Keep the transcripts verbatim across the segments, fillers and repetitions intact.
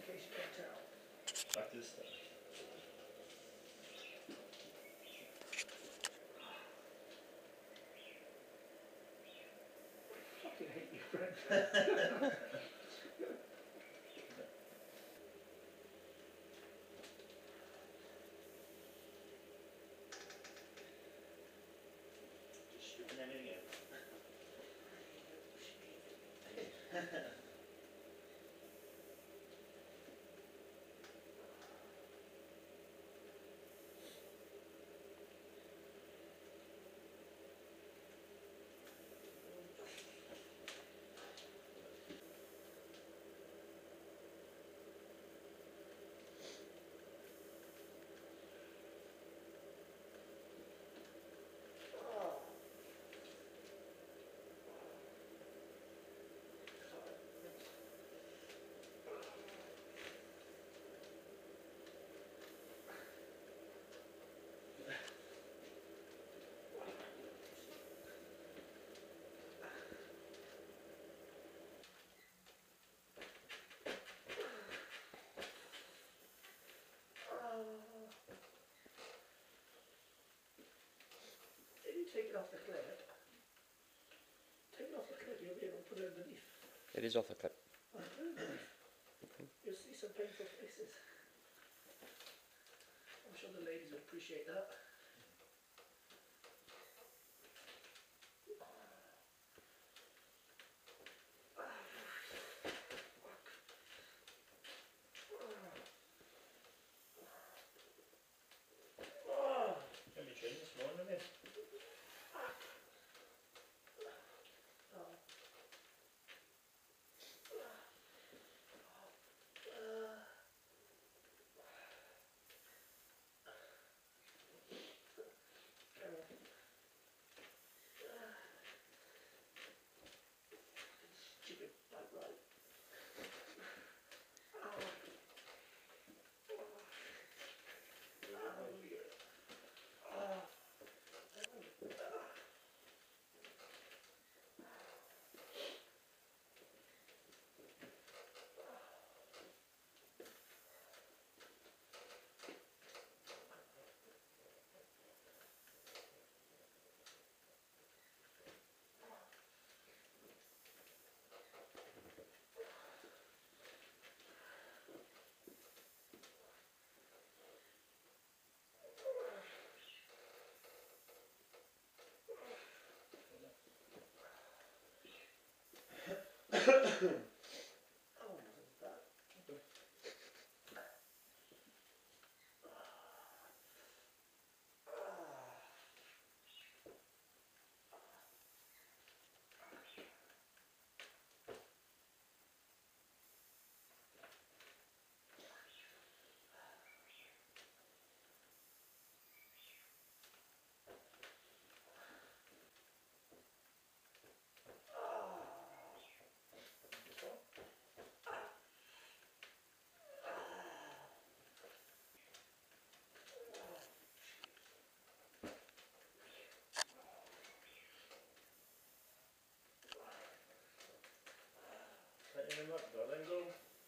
case you can tell. Back to the start. Fucking hate you, friend. Just stripping everything out. If you take it off the clip, take it off the clip, you'll be able to put it underneath. It is off the clip. You'll see some painful faces. I'm sure the ladies will appreciate that. Can be trimmed this morning, have you? Stupid bike ride. Oh, wasn't that? Tighten them up, darling, go.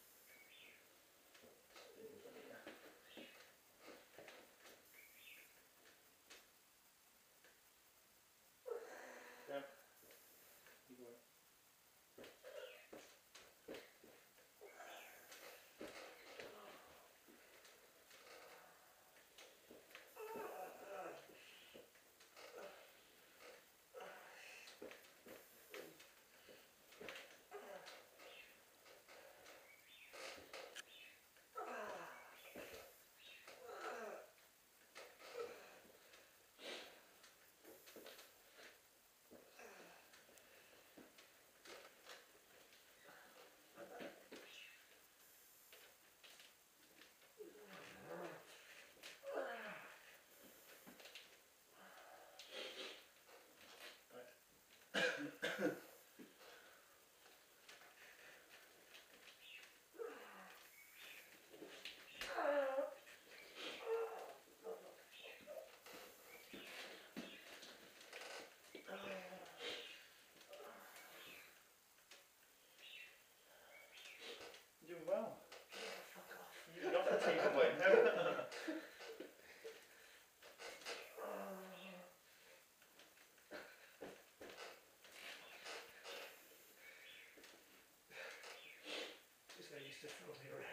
Down. Keep going. That's even wet now. Just I used to throw me around.